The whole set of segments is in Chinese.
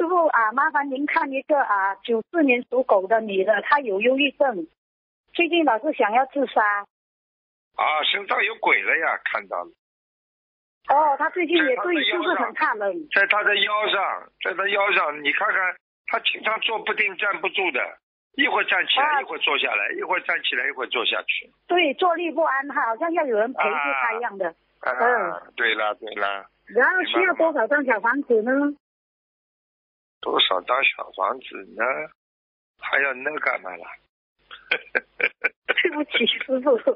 傅啊，麻烦您看一个94年属狗的女的，她有忧郁症，最近老是想要自杀。 身上有鬼了呀，看到了。 她最近也对，就是很怕冷。 在她的腰上，你看看，她经常坐不定，站不住的，一会儿站起来，一会儿坐下来，一会儿站起来，一会儿坐下去。 对，坐立不安，好像要有人陪着她一样的。 对了。 然后需要多少张小房子呢？ 多少张小房子呢？还要那干嘛啦？ 对不起，师傅。 多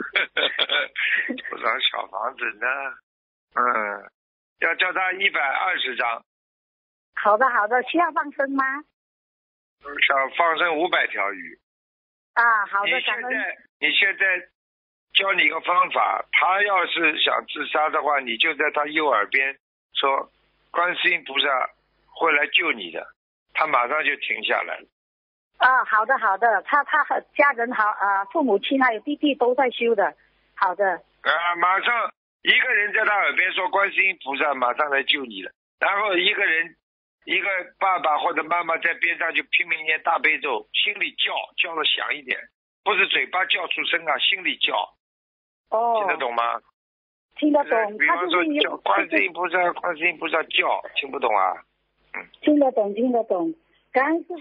少小房子呢？要叫他120张。 好的，需要放生吗？ 想放生500条鱼。 好的， 你现在教你一个方法，他要是想自杀的话，你就在他右耳边说观世音菩萨会来救你的，他马上就停下来了。 好的，他和家人父母亲还有弟弟都在修的。好的。 马上一个人在他耳边说观世音菩萨马上来救你了，然后一个爸爸或者妈妈在边上就拼命念大悲咒，心里叫得响一点，不是嘴巴叫出声心里叫。听得懂吗？ 听得懂。 比方说叫观世音菩萨叫，听不懂啊？ 听得懂。感恩师